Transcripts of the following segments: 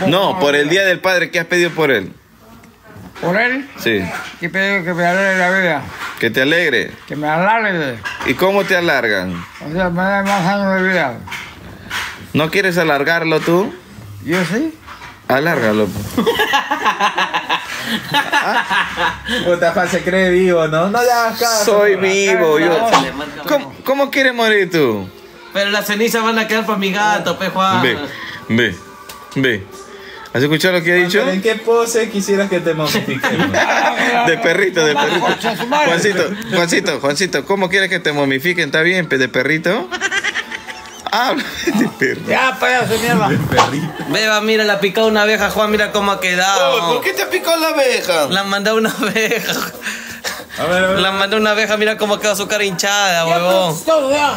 No, por el Día del Padre, ¿qué has pedido por él? ¿Por él? Sí. Que pido que me alegre la vida. Que te alegre. Que me alargue. ¿Y cómo te alargan? O sea, me da más años de vida. ¿No quieres alargarlo tú? Yo sí. Alárgalo. Puta, Juan se cree vivo, ¿no? No le hagas caso. Soy vivo, yo. Se le marca ¿Cómo quieres morir tú? Pero las cenizas van a quedar para mi gato, pe Juan. Ve. ¿Has escuchado lo que ha dicho? Pero ¿en qué pose quisieras que te momifiquemos? De perrito. Juancito, ¿cómo quieres que te momifiquen? ¿Está bien, de perrito? Habla de perro. Ya, payaso, mierda. Beba, mira, la ha picado una abeja, Juan, mira cómo ha quedado. Oh, ¿por qué te ha picado la abeja? La han mandado una abeja. A ver. La han mandado una abeja, mira cómo quedó su cara hinchada, huevón. Todo, ya.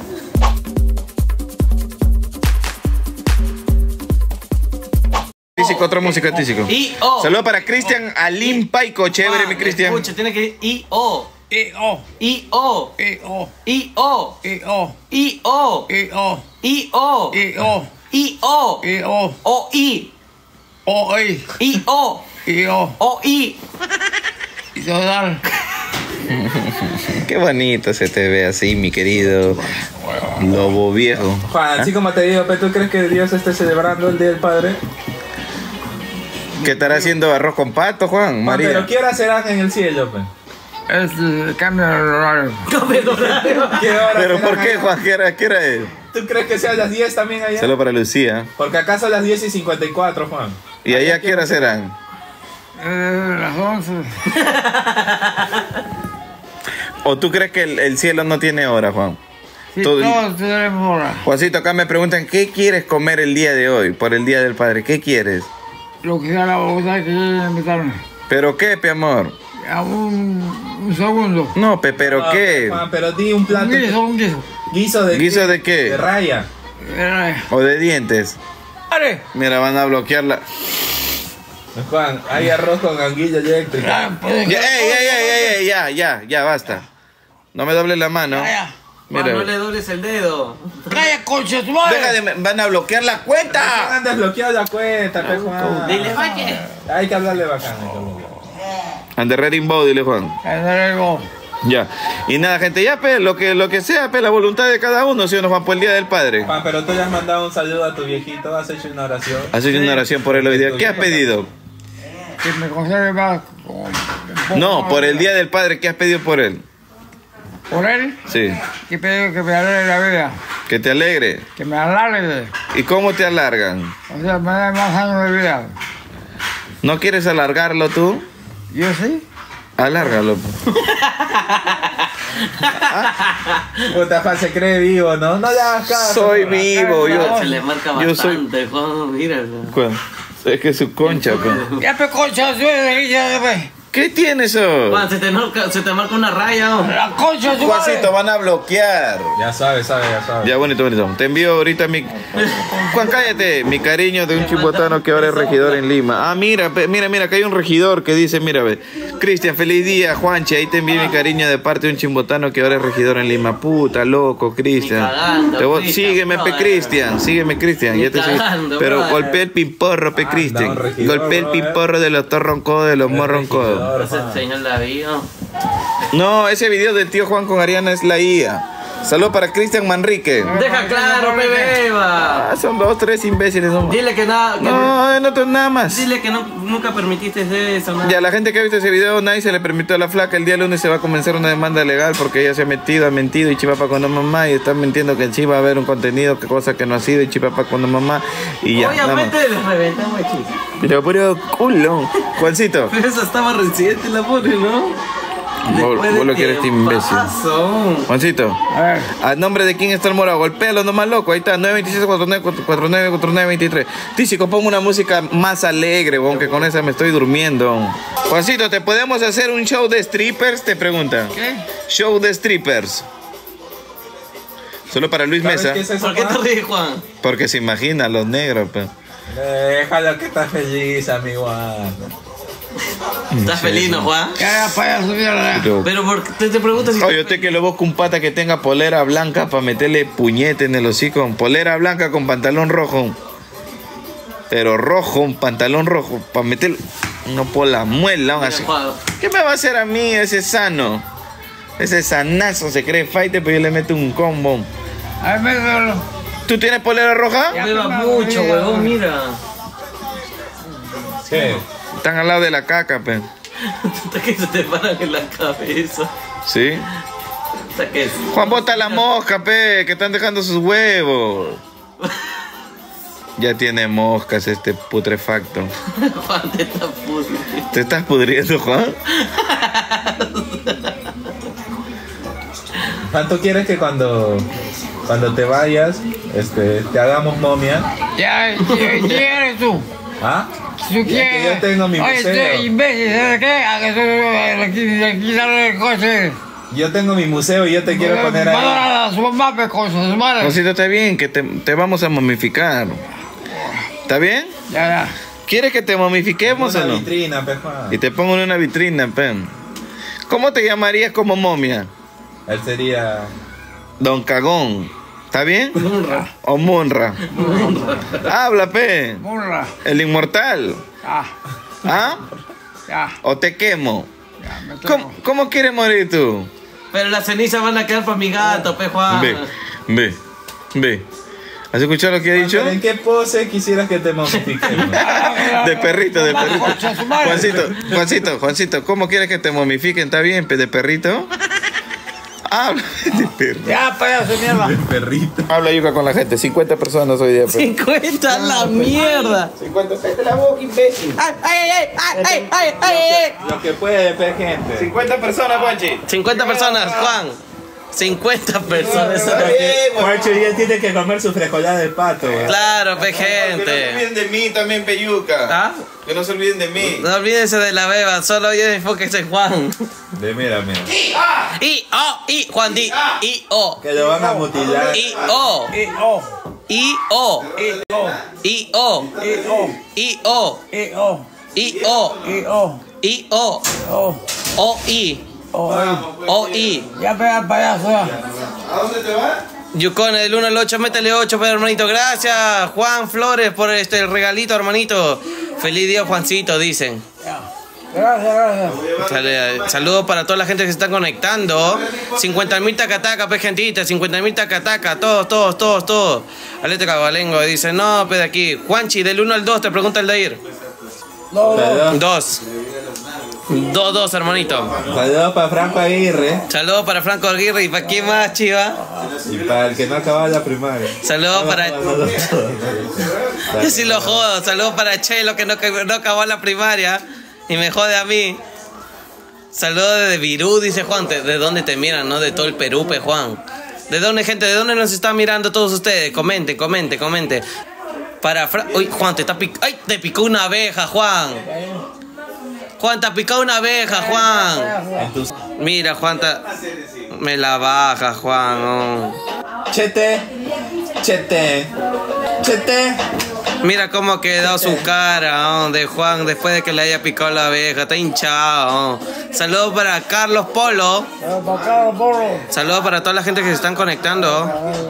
Tísico, otra música, tísico. I-O. Saludos para Cristian Alim Paico, chévere, mi Cristian. Escucha, tiene que ir I-O. I-O. I-O. I-O. I-O. I-O. I-O. I-O. I-O. I-O. I-O. I-O. O-I. O-I. I-O. I-O. O-I. Y total. Qué bonito se te ve así, mi querido lobo viejo. Juan, así como te digo, ¿tú crees que Dios esté celebrando el Día del Padre? ¿Qué estará haciendo arroz con pato, Juan? Juan, María. pero ¿qué hora serán en el cielo, pues? Es cambio de horario. ¿Qué hora ¿Pero serán por qué, allá? Juan? ¿Qué hora es? ¿Tú crees que sea a las 10 también allá? Solo para Lucía. Porque acá son las 10:54, Juan. ¿Y allá qué hora serán? Las 11. ¿O tú crees que el cielo no tiene hora, Juan? Sí, Todo- todos tenemos hora. Juancito, acá me preguntan, ¿qué quieres comer el día de hoy, por el Día del Padre? ¿Qué quieres? Lo que sea la voluntad que quieren invitarme. ¿Pero qué, pe amor? A un segundo. No, pe, ¿pero qué? Juan, pero di un plato. Un guiso. ¿Guiso de ¿Guiso qué? de qué? De raya. ¿O de dientes? ¡Ale! Mira, van a bloquearla. Juan, hay arroz con anguilla eléctrica. Ya, basta. No me dobles la mano. Calla. Juan, Mira. no le dobles el dedo. ¡Calla, concha de tu madre! Deja de, van a bloquear la cuenta. Han desbloqueado la cuenta, pe, Juan. Dile, vaya. Hay que hablarle bacán. And the red in bow, dile Juan. Luego. Ya. Y nada, gente, ya, pe, lo que sea, pe, la voluntad de cada uno, si nos van por el Día del Padre. Juan, pero tú le has mandado un saludo a tu viejito, has hecho una oración. Has hecho una oración por él hoy día. ¿Qué has pedido? Que me conserve más. No, por el Día del Padre, ¿qué has pedido por él? ¿Por él? Sí. Que pido que me alegre la vida. Que te alegre. Que me alargue. ¿Y cómo te alargan? O sea, me da más años de vida. ¿No quieres alargarlo tú? Yo sí. Alárgalo. Puta, Juan se cree vivo, ¿no? No le hagas caso. Soy vivo, Se le marca yo soy- bastante, Juan, míralo. Es que su concha, pe. Ya pe concha de tu madre, ya pe. ¿Qué tiene eso? Juan, se te marca una raya. ¿O? La concha de tu madre. Juancito, van a bloquear. Ya sabes. Ya, bonito. Te envío ahorita mi... Juan, cállate. Mi cariño de un chimbotano que ahora es regidor en Lima. Ah, mira, que hay un regidor que dice, mira, ve. Cristian, feliz día, Juanche. Ahí te envío mi cariño de parte de un chimbotano que ahora es regidor en Lima. Puta, loco, Cristian. Ni cagando, Cristian, Sígueme, pe, no, Cristian. Sígueme, Cristian. Ni Ya te sigo. cagando, Pero brother. golpea el pimporro, pe, Cristian. un regidor, Golpea el brother. pimporro de los torroncodos, de los morroncodos. Ese señor David, ¿no? No, ese video del tío Juan con Ariana es la IA. Saludos para Cristian Manrique. Deja claro, pe, beba. Ah, son 2, 3 imbéciles. No, Dile que nada. no, nada más. Dile que nunca permitiste eso, ¿no? Ya, la gente que ha visto ese video, nadie se le permitió a la flaca. El día lunes se va a comenzar una demanda legal porque ella se ha mentido y chipapa con la mamá. Y están mintiendo que sí va a haber un contenido, que cosa que no ha sido, y chipapa con la mamá. Y ya, nada más. Obviamente les reventamos el chiste. Pero puro culo. Juancito. Pero esa estaba reciente la pobre, ¿no? Vos lo quieres, este imbécil. Tiempazo. Juancito. A ver. ¿A nombre de quién está el morado? Golpéalo nomás, loco. Ahí está, 926-49-49-49-23. Tísico, pongo una música más alegre, aunque con esa me estoy durmiendo. Juancito, ¿te podemos hacer un show de strippers? Te pregunta. ¿Qué? Show de strippers. Solo para Luis ¿Sabes Mesa. qué es eso, ¿Por qué te Juan? ríes, Juan? Porque se imagina los negros, pe. Déjalo que está feliz, amigo. ¿Estás feliz, no, Juan? Calla, payaso, mierda. Pero te preguntas si... Oye, usted que lo busca un pata que tenga polera blanca para meterle puñete en el hocico. Polera blanca con pantalón rojo. pero rojo, un pantalón rojo, para meter no por la muela, así. ¿Qué me va a hacer a mí ese sano? Ese sanazo se cree fighter, pero yo le meto un combo. Ahí mételo. ¿Tú tienes polera roja? Beba mucho, huevón, mira. ¿Qué? Están al lado de la caca, pe. Hasta que se te paran en la cabeza. ¿Sí? Hasta que... Juan, bota la mosca, pe, que están dejando sus huevos. Ya tiene moscas este putrefacto. Juan, te está pudriendo. ¿Te estás pudriendo, Juan? ¿Cuánto quieres que cuando te vayas, te hagamos momia? Ya, ¿quién eres tú? ¿Ah? ¿Tú Ya quién? que yo tengo mi Oye, museo. este imbécil, ¿sabes qué? A que tú quitarle el coche. Yo tengo mi museo y yo te quiero poner ahí. A su mamá, pe, con sus madres. Josito, está bien, que te vamos a momificar. ¿Está bien? Ya. ¿Quieres que te momifiquemos Una o no? vitrina, pe, Juan. Y te pongo en una vitrina, pe. ¿Cómo te llamarías como momia? Él sería... Don Cagón. ¿Está bien? O Munra. Habla, pe. Burra. El inmortal. Ya, ¿Ah? ya. ¿O te quemo? Ya, me tengo. ¿Cómo quieres morir tú? Pero las cenizas van a quedar para mi gato, pe Juan. Ve. ¿Has escuchado lo que ha dicho? ¿Pero en qué pose quisieras que te momifiquemos? De perrito. Concha su madre. Juancito, ¿cómo quieres que te momifiquen? ¿Está bien, pe, de perrito? Habla de perro. Ya, payaso, mierda. Perrito. Habla yuca con la gente, 50 personas hoy día, pe. 50 la mierda. 50, cállate la boca, imbécil. Lo que puede, pe, gente. 50 personas, Juanchi. 50 personas, Juan. 50 personas. Está bien, Juancho ya tiene que comer su frijolada de pato, güey. Claro, pe Que no se gente. olviden de mí también, peyuca. ¿Ah? Que no se olviden de mí. No olvídense de la beba, solo hoy enfóquese en Juan. Mira. I, Juan Di, I-O. Que lo van a mutilar. I-O. I-O. I-O. I-O. I-O. I-O. O-I. O-I. Ya, pega, payaso, ya. ¿A dónde te vas? Yukon, del 1 al 8, métele 8, pero hermanito. Gracias, Juan Flores, por el regalito, hermanito. Feliz día, Juancito, dicen. Ya. Gracias. Saludos para toda la gente que se está conectando. 50.000 tacataca, pe gentita, 50.000 tacataca, todos. Alete Cabalengo dice, no, pe de aquí. Juanchi, del 1 al 2, te pregunta el Dair. Saludos. 2. 2, hermanito. Saludos para Franco Aguirre. Saludos para Franco Aguirre y para quién más, chiva. Y para el que no acababa la primaria. Saludos para... Yo sí lo jodo. Saludos para Chelo que no acabó la primaria y me jode a mí. Saludos desde Virú, dice Juan. ¿De dónde te miran, no? De todo el Perú, pe Juan. ¿De dónde, gente? ¿De dónde nos están mirando todos ustedes? Comente. Para Uy, Juan, ¡ay! Te picó una abeja, Juan. Juan, te ha picado una abeja, Juan. Mira, Juan, me la baja, Juan. Oh. Chete. Mira cómo quedó su cara de Juan después de que le haya picado la abeja. Está hinchado. Saludos para Carlos Polo. Saludos para toda la gente que se están conectando.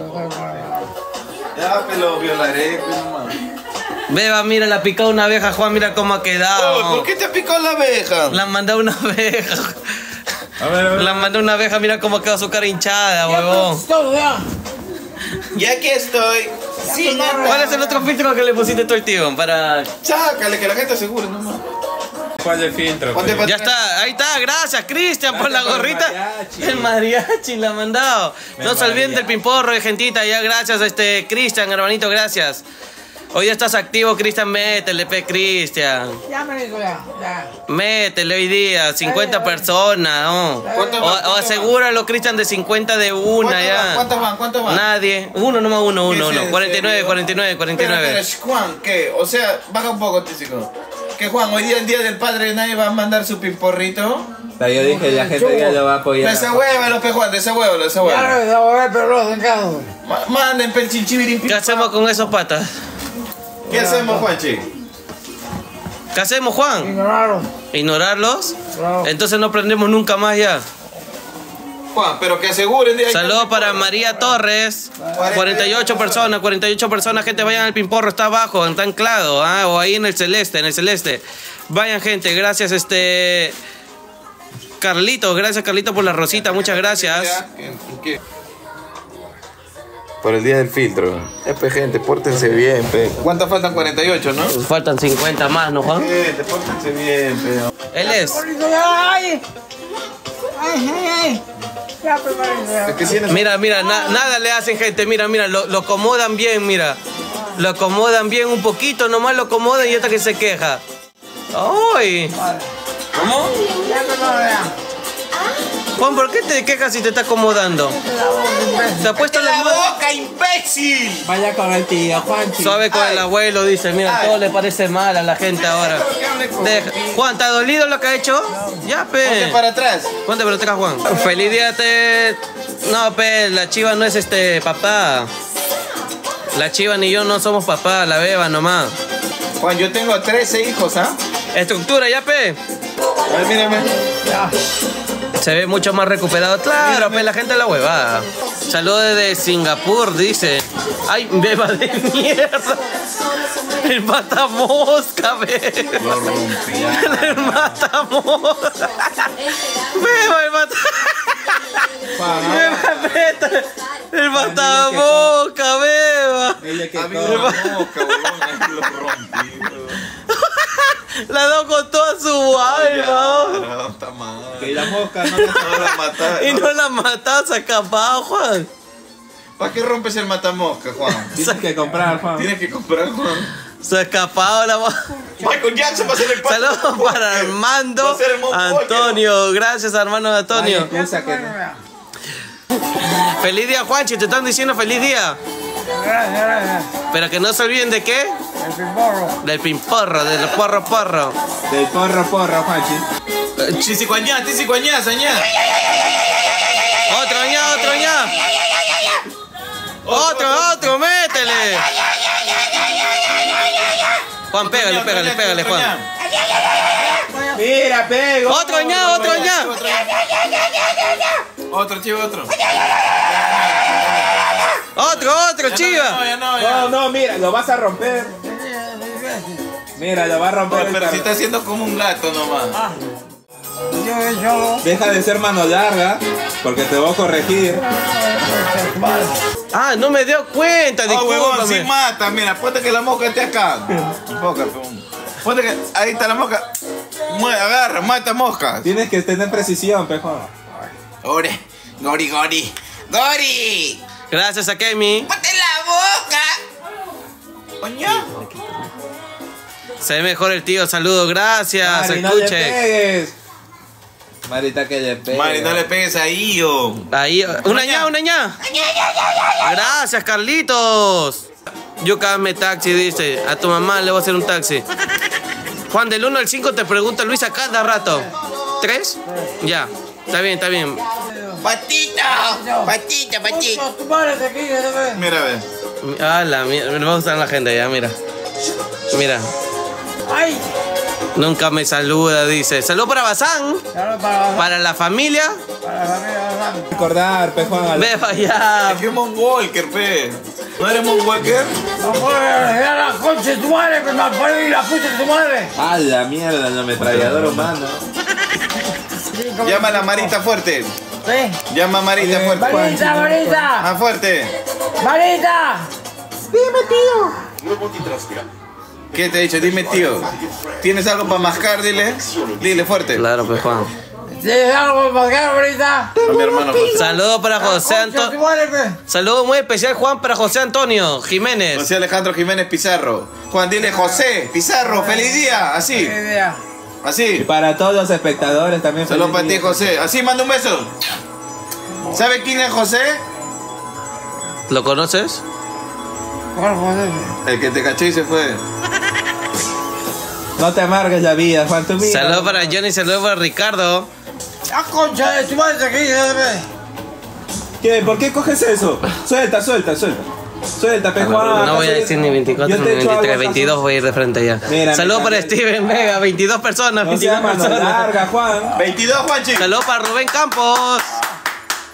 Ya, pe, lo violaré, pe, nomás. Beba, mira, la ha picado una abeja, Juan. Mira cómo ha quedado. ¿Por qué te picó la abeja? La han mandado una abeja. A ver. La mandó una abeja. Mira cómo quedó su cara hinchada, huevón. Ya aquí estoy. Sí, ¿Cuál es el otro filtro que le pusiste tú, tío? Para... Sácale, que la gente asegure, nomás. ¿Cuál es el filtro? Ponte pa' Ya atrás. está, ahí está, gracias Cristian por la Gracias por el gorrita. mariachi. El mariachi la ha mandado. El No se olviden mariachi. del pimporro de gentita, ya gracias Cristian, hermanito, gracias. Hoy ya estás activo, Cristian, métele, pe Cristian. Ya me dijo, ya. Métele hoy día, 50 personas, ¿no? ¿Cuántos van? O ¿Cuántos asegúralo, Cristian, de 50 de una ya. ¿Cuántos van? Nadie. Uno, nomás uno. ¿Qué es 49. Pero, Juan, ¿qué? O sea, baja un poco, tísico. Que Juan, hoy día, el día del padre, nadie va a mandar su pimporrito. Yo dije, la gente ya lo va a apoyar. Desahuévalo, pe Juan, desahuévalo. Ya lo voy a perder en casa. Manden pe el chinchibirín. ¿Qué hacemos con esos patas? ¿Qué hacemos, Juanchi? ¿Qué hacemos, Juan? Ignorarlo. ¿Ignorarlos? Claro. Entonces no prendemos nunca más ya. Juan, pero que aseguren. Saludos para María Torres. 48 personas, gente, vayan al Pimporro, está abajo, está anclado, o ahí en el celeste, Vayan, gente, gracias, Carlitos, gracias Carlitos por la rosita, muchas gracias. ¿Qué? Por el día del filtro. Gente, pórtense bien, pe. ¿Cuántas faltan? 48, ¿no? Faltan 50 más, ¿no, Juan? Gente, pórtense bien, pe. Él es. Mira, nada le hacen, gente, mira, lo acomodan bien, mira. Lo acomodan bien un poquito, nomás lo acomodan y hasta que se queja. ¡Ay! ¿Cómo? Juan, ¿por qué te quejas si te está acomodando? ¿Te ha puesto la boca, imbécil? Vaya con el tío, Juanchi. Suave con el abuelo, dice. Mira, todo le parece mal a la gente ahora. Juan, ¿te ha dolido lo que ha hecho? Ya, pe. Ponte para atrás. Ponte para atrás, Juan. Feliz día, No, pe, la chiva no es papá. La chiva ni yo no somos papá, la beba nomás. Juan, yo tengo 13 hijos, ¿ah? Estructura, ya, pe. A ver, mírame. Ya. Se ve mucho más recuperado. Claro, pues la gente es la huevada. Saludos desde Singapur, dice. Ay, beba de mierda. El matamosca, ve. Lo rompí. El matamosca. Beba, el matamosca. El matamosca, beba. Ella que había una mosca, huevón, lo rompí. La ha dado con toda su alma. No, está mal. Que la mosca no la mata. Y no la matado, se ha escapado, Juan. ¿Para qué rompes el matamosca, Juan? Tienes que comprar, Juan. Tienes que comprar, Juan. Se ha escapado la Michael Jackson va a ser el paso. Saludos para Armando Antonio. Gracias, hermano Antonio. Feliz día, Juanchi. Te están diciendo feliz día. Gracias. Pero que no se olviden de qué. El pimporro. Del pimporro, del porro. Del porro, Juanchi. Tisicuañá, sañá. Otro ña. Otro, métele. Juan, pégale, Juan. Mira, pego. Otro ña. Otro, chivo, otro. Otro, chiva. No, mira, lo vas a romper. Mira, lo va a romper. Pero si está haciendo como un gato nomás. Deja de ser mano larga, porque te voy a corregir. Ah, no me dio cuenta, Huevón, sí discúlpame. mata, mira, ponte que la mosca esté acá. Ponte que ahí está la mosca. Agarra, mata moscas. Tienes que tener precisión, pejo. Gori. Gracias a Kemi. ¡Ponte la boca! Coño. Se ve mejor el tío, saludos, gracias. Mari, no le pegues. Marita, que le pegues. Mari, no le pegues ahí, yo. Ahí, una ña. Gracias, Carlitos. Yucame taxi, dice. A tu mamá le voy a hacer un taxi. Juan, del 1 al 5 te pregunta Luis a cada rato. ¿3? Ya, está bien. Patita. Mira, ve. Me va a gustar la gente ya, mira. ¡Ay! Nunca me saluda, dice. Saludos para Bazán. Para la familia. Recordar, pejo. Beba ya. Es que es Moonwalker, pe. ¿No eres Moonwalker? ¡No puedo dejar la concha de tu madre, que me ha parido la puta de tu madre! ¡Ah, la mierda! El ametrallador humano. Llama a la Marita fuerte. ¿Sí? Llama a Marita fuerte. ¡Marita! Más fuerte. ¡Marita! Dime, tío. ¿Qué te he dicho? Dime, tío. ¿Tienes algo para mascar? Dile fuerte. Claro, pues Juan. ¿Tienes algo para mascar, Marita? A mi hermano José. Saludos para José Antonio. Saludos muy especial, Juan, para José Antonio Jiménez. José Alejandro Jiménez Pizarro. Juan, dile José Pizarro, feliz día. Así. Feliz día. Y Así. para todos los espectadores también. Saludos para ti, feliz día. José. Así, manda un beso. ¿Sabe quién es José? ¿Lo conoces? ¿Cuál José? El que te cachó y se fue. No te amargues la vida, Juan, tú mira. Saludos para Johnny, saludos para Ricardo. ¡La concha de tu madre aquí! ¿Qué? ¿Por qué coges eso? Suelta, pe, Juan. No voy a decir ni 24 Yo ni te echo 23, algo, 22 voy a ir de frente ya. Mira, Saludos mira, para Steven Vega, 22 personas, No 22 seas mano personas. larga, Juan. 22, Juanchi. Saludos para Rubén Campos.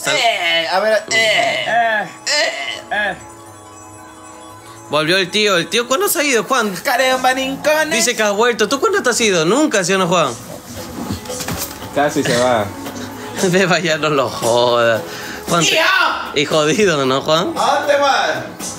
A ver, Volvió el tío. ¿El tío cuándo se ha ido, Juan? caramba, nincones. Dice que has vuelto. ¿Tú cuándo te has ido? Nunca, ¿sí o no, Juan? Casi se va. Beba, ya no lo jodas. Juan, y jodido, ¿no, Juan? ¿A dónde vas?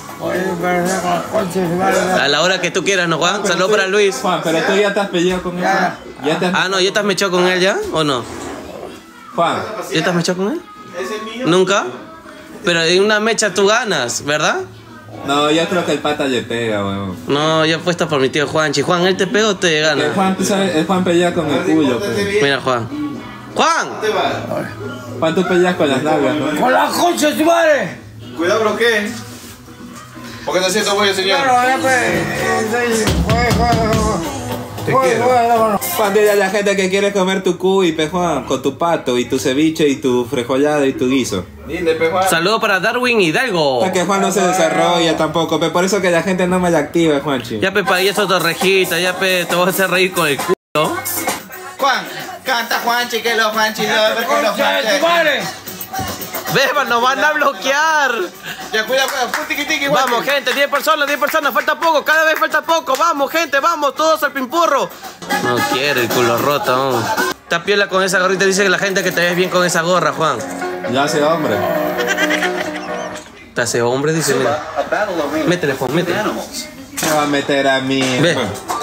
A la hora que tú quieras, ¿no, Juan? Saludos para Luis. Juan, pero tú ya te has peleado con él. Ya te has... Ah, no, ¿ya te has mechado con él ya? ¿O no? Juan, ¿Ya te has mechado con él? Ese es mío. ¿Nunca? Pero en una mecha tú ganas, ¿verdad? no, yo creo que el pata le pega, weón. No, yo apuesto por mi tío Juanchi. Juan, ¿él te pega o te Que gana? Juan, tú sabes, el Juan pelea con el culo, pues. Mira, Juan. ¡Juan! ¿Dónde vas? Juan, tú peleas con las nalgas, ¿no? Con la concha de tu madre. Cuidado, ¿lo qué? ¿Por qué está haciendo bollo, señor? Claro, ya Juan, dile a la gente que quiere comer tu cuy, pe Juan, con tu pato y tu ceviche y tu frijolada y tu guiso. Dile, pejuan. Saludos para Darwin Hidalgo. Para que Juan no se desarrolla tampoco, pe, por eso que la gente no me la activa, Juanchi. Ya, pe, para eso torrejita. Ya, pe, te vas a hacer reír con el culo. Juan, canta Juanchi, que los Juanchi, que los concha de tu Juanchi. madre. Beba, nos van a bloquear. Ya, cuidado, tiki, tiki, Vamos, gente, 10 personas, falta poco, cada vez falta poco. Vamos, gente, vamos, todos al pimpurro. No quiere el culo roto. ¿No? Está piola con esa gorrita, dice que la gente que te ves bien con esa gorra, Juan. Ya hace hombre. Te hace hombre, dice, mira. Métele, Juan, métele. Me va a meter a mí. Ve.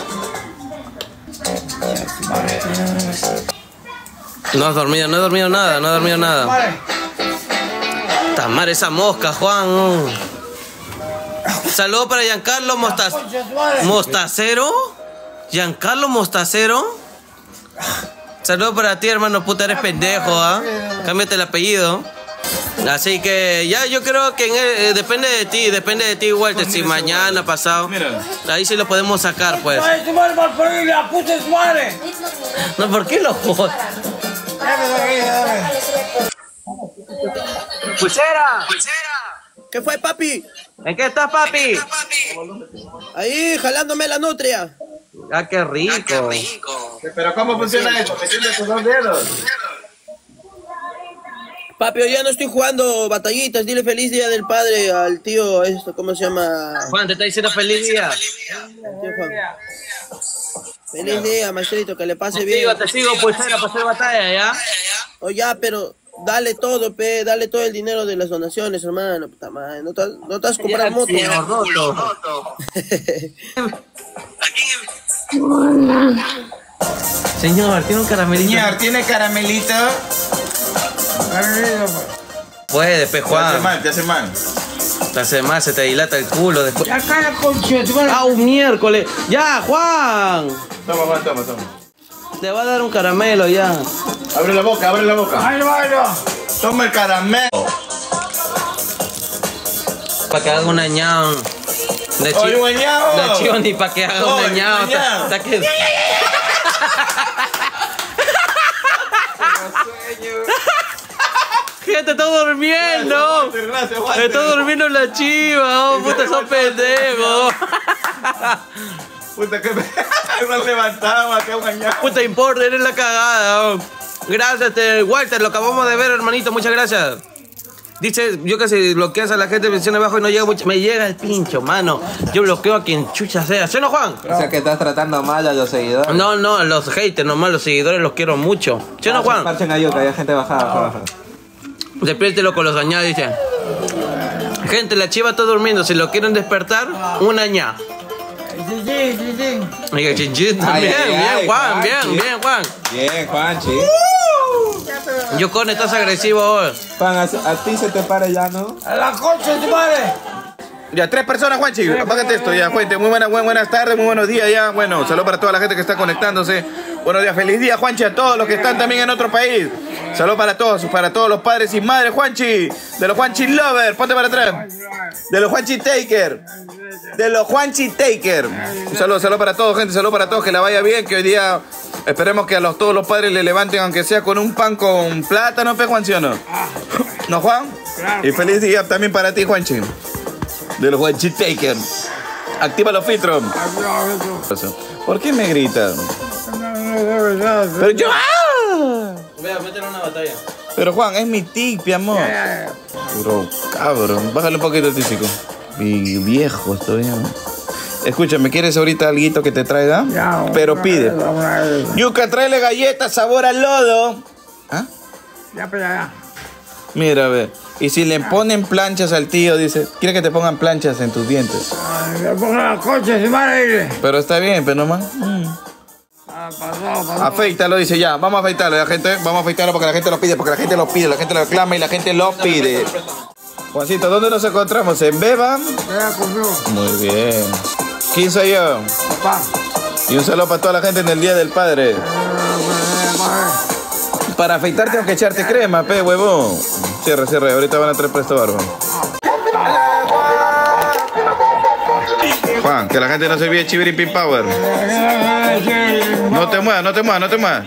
No has dormido, no he dormido nada, no he dormido nada. Tamar esa mosca, Juan. Saludos para Giancarlo Mostacero. Giancarlo Mostacero. Saludos para ti, hermano, puta, eres pendejo, ¿ah? Cámbiate el apellido. Así que ya yo creo que depende de ti, Walter. Si mañana, pasado, ahí sí lo podemos sacar, pues. Tu madre mal perdida, puta de tu madre. No, ¿por qué lo jodas? ¡Pulsera! ¿Qué fue, papi? ¿En qué estás, papi? Ahí, jalándome la nutria. Ah, qué rico. Pero ¿cómo funciona eso? ¿Metiendo tus dos dedos? Papi, hoy ya no estoy jugando batallitas. Dile feliz día del padre al tío, ¿cómo se llama? Juan, te está diciendo feliz día. Tío Juan. Feliz día, maestrito, que le pase bien. Te sigo, pulsera, para hacer batalla, ¿ya? Oh, ya, pero dale todo, dale todo el dinero de las donaciones, hermano. Puta madre, no te has comprado moto. Señor, tiene un caramelito. Señor, ¿tiene caramelito? Puede, pe, Juan. Te hace mal. Te hace mal, se te dilata el culo después. Acá la concha de tu madre. ¡Ah, un miércoles! ¡Ya, Juan! Toma, Juan, toma. Te va a dar un caramelo ya. Abre la boca. Ay, vaya. Toma el caramelo. Para que haga un añado. ¡Oye, guañao! De chivo ni para que haga un añado. Está que... Gente, está durmiendo. Gracias, Juan. Está durmiendo la chiva. Oh, puta, son pendejos. Puta, que me levantaba, que guañao. Puta, importa, eres la cagada. Oh. Gracias, Walter, lo acabamos de ver, hermanito. Muchas gracias. Dice, yo que si bloqueas a la gente, menciona abajo y no llega mucho. Me llega el pincho, mano. Yo bloqueo a quien chucha sea. ¿Sí o no, Juan? O sea que estás tratando mal a los seguidores. No, los haters, nomás los seguidores los quiero mucho. ¿Sí o no, Juan? Marchen a Yuca, hay gente bajada. Despiértelo con los añados, dice. Gente, la chiva está durmiendo. Si lo quieren despertar, un añá. Oiga, chinchín también. Bien, Juan, bien, Juan. Bien, Juanchi. Yukon, estás agresivo hoy. Juan, a ti se te para ya, ¿no? A la concha de tu madre. Ya, 3 personas, Juanchi. Apágate esto ya, gente. Muy buenas tardes, muy buenos días ya. Bueno, saludos para toda la gente que está conectándose. Buenos días, feliz día, Juanchi, a todos los que están también en otro país. Saludos para todos los padres y madres, Juanchi. De los Juanchi Lover, ponte para atrás. De los Juanchi Taker. Un saludo para todos, gente. Saludos para todos, que la vaya bien. Que hoy día esperemos que a todos los padres le levanten, aunque sea con un pan con plátano, pe, Juan, ¿sí o no? ¿No, Juan? Y feliz día también para ti, Juanchi. De los Juanchi Taker. Activa los filtros. ¿Por qué me gritan? Pero yo... Vea, métele una batalla. Pero Juan, es mi tic, mi amor. Bro, cabrón. Bájale un poquito, tísico. Y viejo estoy. Escúchame, ¿quieres ahorita alguito que te traiga? Ya, pero pide. Yuka, tráele galletas sabor al lodo. ¿Ah? Ya, pero ya. Mira, a ver. Y si le ponen planchas al tío, dice, quiere que te pongan planchas en tus dientes. Le pongo los coches y madre. Pero está bien, pero nomás. Pasó. Afeítalo, dice ya. Vamos a afeitarlo, la gente. Vamos a afeitarlo porque la gente lo pide, porque la gente lo pide, la gente lo reclama y la gente lo pide. Juancito, ¿dónde nos encontramos? ¿En Beba? Ya conmigo. Muy bien. ¿Quién soy yo? Papá. Y un saludo para toda la gente en el Día del Padre. Para afeitarte tengo que echarte crema, pe, huevón. Cierre. Ahorita van a traer presto barba. Juan, que la gente no se olvide Chiviri Pin Power. No te muevas.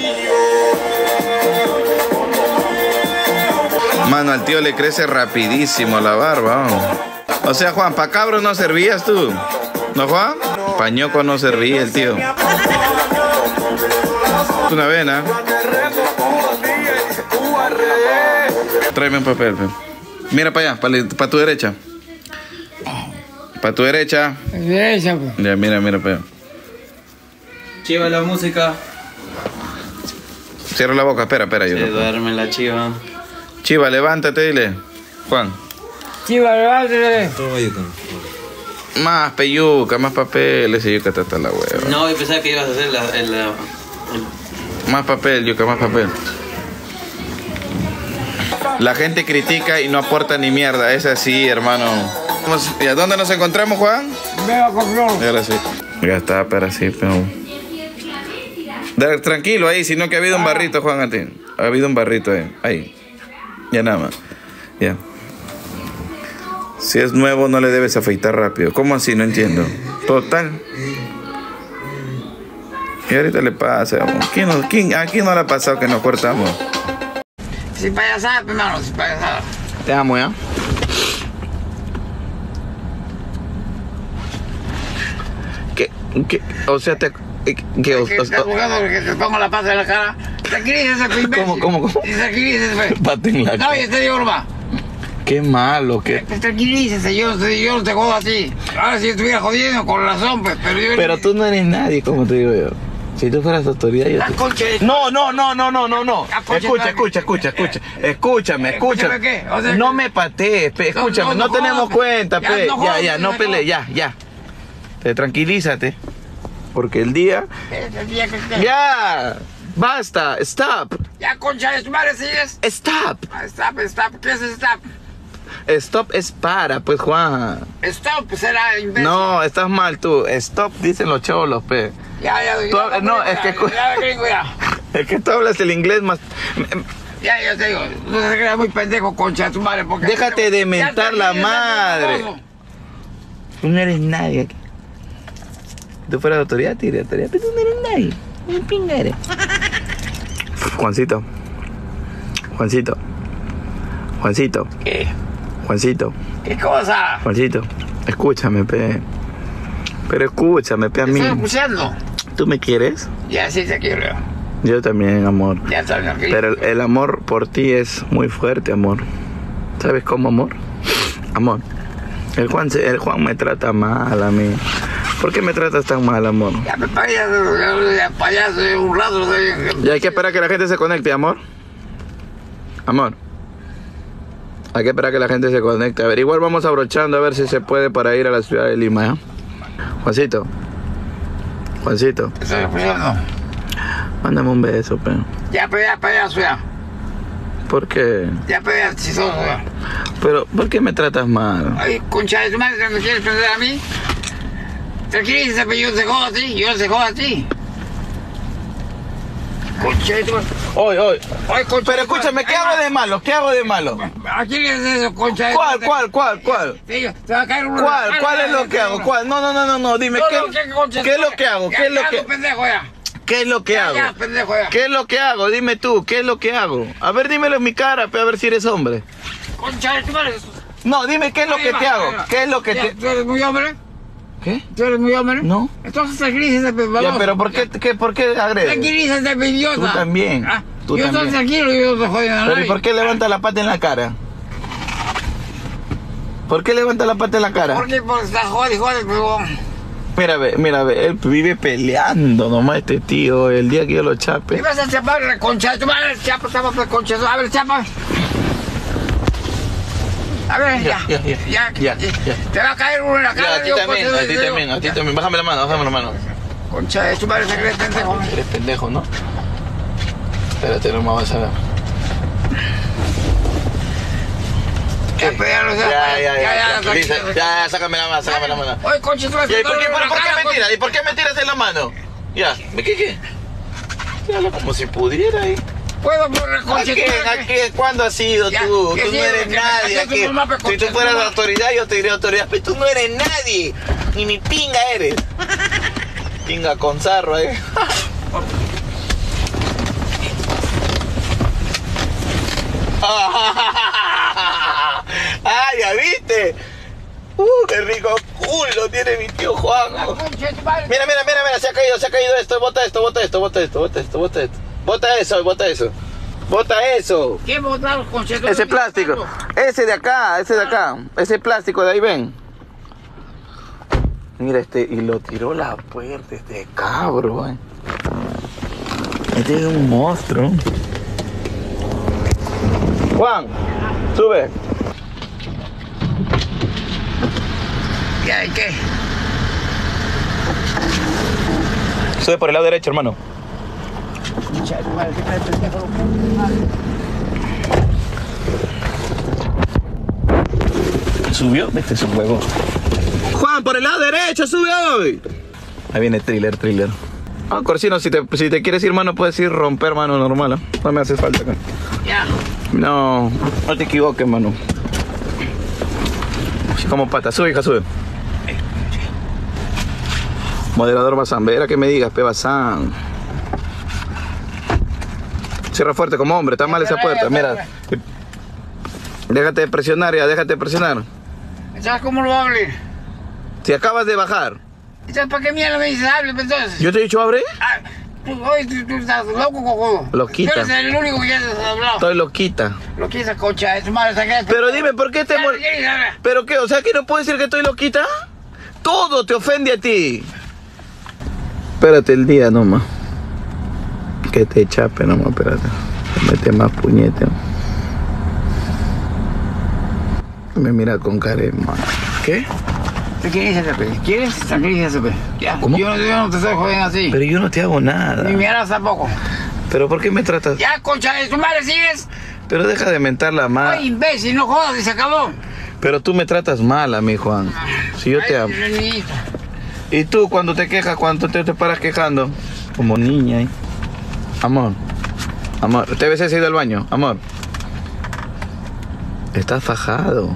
Mano, al tío le crece rapidísimo la barba. ¿No? O sea, Juan, pa' cabro no servías tú. ¿No, Juan? Pañoco no servía el tío. Una vena. Tráeme un papel, pe. Mira para allá, para tu derecha. Para tu derecha. Derecha, pues. Ya, mira para allá. Chiva la música. Cierra la boca, espera. Se Yo. duerme la chiva. Chiva, levántate, dile. Juan. Chiva, levántate. Más peyuca, más papel. Ese yuca está hasta la hueva. No, yo pensaba que ibas a hacer Más papel, yuca, más papel. La gente critica y no aporta ni mierda. Es así, hermano. ¿Y a dónde nos encontramos, Juan? Veo conmigo. Ahora sí. Ya está, pero sí, pero... Tranquilo ahí, sino que ha habido un barrito, Juan, a ti. Ha habido un barrito ahí. Ahí. Ya nada más. Ya. Si es nuevo, no le debes afeitar rápido. ¿Cómo así? No entiendo. Total. Y ahorita le pasa, amor. ¿A quién no le ha pasado que nos cortamos? Sin payasada, hermano, sin payasada. Te amo, ¿ya? ¿Qué? O sea, te... Estás jugando porque te pongo la pata en la cara. Tranquilícese, imbécil. ¿Cómo? Tranquilícese, Pate en la no, cara. yo te digo, broma. Qué malo, qué... Tranquilícese, yo no te jodo así. Ahora si estuviera jodiendo, con razón, pues, pero yo... Pero tú no eres nadie, como te digo yo. Si tú fueras autoridad, yo La te... concha de... No. La concha de- Escúchame. Escúchame, ¿qué? O sea, No me patees, pe. Escúchame, no tenemos jodas, cuenta, ya, pe. no jodas, Ya, no no pelees, ya. Tranquilízate. Porque el día... Ya. Basta. Stop. Ya, concha de tu madre, ¿sigues? Stop. Stop. ¿Qué es stop? Stop es para, pues, Juan. Stop, será imbécil. No, estás mal tú. Stop dicen los cholos, pe. Ya. No, es que... Ya, gringo, ya. Es que tú hablas el inglés más... Ya te digo, no se crea muy pendejo, concha de tu madre, porque... Déjate de mentar la Ya, madre. Tú no eres nadie aquí. Si tú fueras de autoridad, te diría autoridad, pero tú no eres nadie. Un pinga eres. Juancito. ¿Qué? Juancito. ¿Qué cosa? Juancito. Escúchame, pe. Pero escúchame, pe, a ¿Te mí. estoy escuchando? ¿Tú me quieres? Ya, sí te quiero. Yo también, amor. Ya está tranquilo. Pero el amor por ti es muy fuerte, amor. ¿Sabes cómo, amor? Amor. El Juan me trata mal a mí. ¿Por qué me tratas tan mal, amor? Ya me payaso, un rato. Y hay que esperar que la gente se conecte, amor. Amor. Hay que esperar que la gente se conecte. A ver, igual vamos abrochando a ver si se puede para ir a la ciudad de Lima, ¿eh? Juancito. Estoy escuchando. Mándame un beso, pe. Ya, payaso, ya. ¿Por qué? Ya, chistoso, ya. Pero, ¿por qué me tratas mal? Ay, concha de tu madre, ¿me quieres prender a mí? Tranquilízate, pero yo no te jodo a ti. Concha de tu madre. Hoy. Ay, concha Pero de tu madre. escúchame, ¿qué hago de malo? ¿A quién es eso, concha de tu madre? ¿Cuál? Te va a caer una... ¿Cuál es lo que hago? ¿Cuál? No, dime, ¿qué es lo que hago? ¿Qué es lo que... pendejo, ya. ¿Qué es lo que hago? Ya, pendejo, ya. ¿Qué es lo que hago? Dime tú, ¿qué es lo que hago? A ver, dímelo en mi cara, pe, a ver si eres hombre. Concha de tu madre. No, dime, ¿qué es lo que te hago? ¿Qué es lo que te... ¿Tú eres muy hombre? ¿Qué? ¿Tú eres muy hombre? No. Entonces tranquilízate, baboso. Ya, pero ¿por qué agredes? Tranquilízate, idiota. Tú también. ¿Ah? Tú yo estoy también. tranquilo, yo no te jodiendo a Pero ¿y nadie. por qué levanta la pata en la cara? ¿Por qué levanta la pata en la cara? Porque está jode, pero... Mira, ve, él vive peleando nomás este tío, el día que yo lo ¿Qué chape. vas a chapar la concha? Tu madre, chapa, concha. A ver, chapa. A ver, ya. Te va a caer uno en la cara. A ti también. Bájame la mano. Concha de tu madre, se cree pendejo. Eres pendejo, ¿no? Espérate, no me vas a ver. Ya, sácame la mano. Oye, concha, tú vas a ¿Y por qué mentira? ¿Y por qué me tiras en la mano? Ya, ¿qué? Míralo como si pudiera ahí. ¿Puedo poner concha? ¿A qué? ¿Cuándo has sido tú? Tú no eres nadie aquí. Si tú fueras la autoridad, yo te diría autoridad. Pero tú no eres nadie. Ni mi pinga eres. Pinga con zarro, ¡Ah, ya viste! ¡Qué rico culo tiene mi tío Juan! Mira, se ha caído esto. Bota eso. Bota eso. ¿Qué botaron, concha? Ese plástico. Ese de acá. Ese plástico de ahí, ven. Mira y lo tiró la puerta este cabro, Este es un monstruo. Juan, sube. ¿Qué? Sube por el lado derecho, hermano. ¿Subió? Este es un huevo. Juan, por el lado derecho, sube hoy. Ahí viene thriller. Ah, Corsino, si te quieres ir, mano, puedes ir romper, mano, normal, No me hace falta acá. Ya. No te equivoques, mano. Como pata, sube, hija, sube. Moderador Bazán, verá que me digas, pe Bazán. Cierra fuerte como hombre, está mal esa puerta, mira. Déjate de presionar. ¿Sabes cómo lo va a abrir? Si acabas de bajar. ¿Sabes para qué mierda me dices hable, entonces? ¿Yo te he dicho abre? Tú estás loco, cojudo. Loquita. Tú eres el único que ya has hablado. Estoy loquita. Loquita, concha, es tu madre, saca. Pero dime, ¿por qué te ¿Pero qué? O sea, que no puedo decir que estoy loquita. Todo te ofende a ti. Espérate el día nomás. Que te chape nomás, espérate. Te mete más puñete. Me mira con cara de mal. ¿Qué? ¿Quieres? Tranquilízate, ya. ¿Cómo? Yo no te estoy jodiendo así. Pero yo no te hago nada. Ni mierda tampoco. ¿Pero por qué me tratas? Ya, concha, de tu madre sigues. Pero deja de mentar la Oye, madre. imbécil, no jodas y se acabó. Pero tú me tratas mal a mí, Juan. Si yo te amo. Y tú cuando te quejas, cuando te paras quejando, como niña, Amor, ¿te ves ido al baño? Amor. Estás fajado.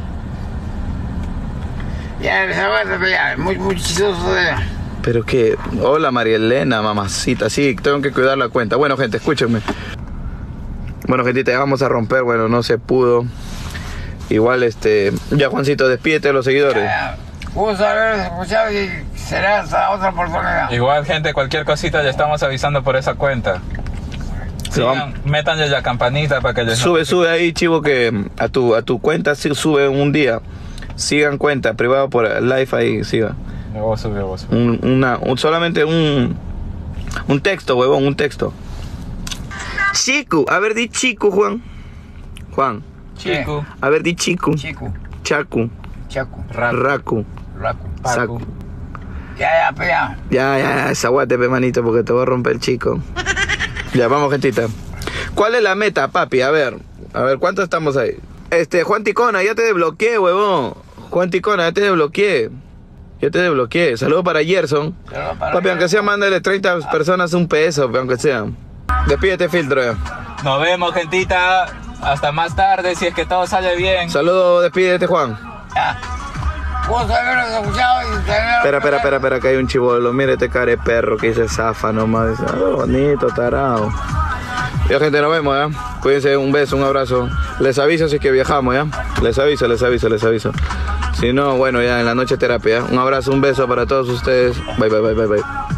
Ya, muy chistoso. Pero que, hola María Elena, mamacita, sí, tengo que cuidar la cuenta. Bueno, gente, escúchenme. Bueno, gentita, ya vamos a romper, bueno, no se pudo. Igual, ya Juancito, despídete de los seguidores. Gusto haber escuchado y será hasta otra oportunidad. Igual, gente, cualquier cosita ya estamos avisando por esa cuenta. Metan ya la campanita para que les Sube ahí, chivo, que a tu cuenta sube un día. Sigan cuenta, privado por live ahí, siga. Vos subí. Solamente un texto, huevón, un texto. Chico, a ver, di chico, Juan. Chico. A ver, di chico. Chico. Chacu. Raku. Saku. Ya. Ya, aguate, pe, manito, porque te voy a romper el chico. Ya, vamos, gentita. ¿Cuál es la meta, papi? A ver, ¿cuánto estamos ahí? Juan Ticona, ya te desbloqueé, huevón. Juan Ticona, ya te desbloqueé. Saludos para Gerson. Papi, aunque sea, mándale 30 personas un peso, aunque sea. Despídete, filtro. Nos vemos, gentita. Hasta más tarde, si es que todo sale bien. Saludos, despídete, Juan. Gusto haberlos escuchado y tener... Espera, que hay un chibolo. Mire este cara de perro que dice zafa nomás. Bonito, tarado. Ya, gente, nos vemos, ¿ya? Cuídense, un beso, un abrazo. Les aviso si es que viajamos, ¿ya? Les aviso. Si no, bueno, ya en la noche terapia, ¿ya? Un abrazo, un beso para todos ustedes. Bye.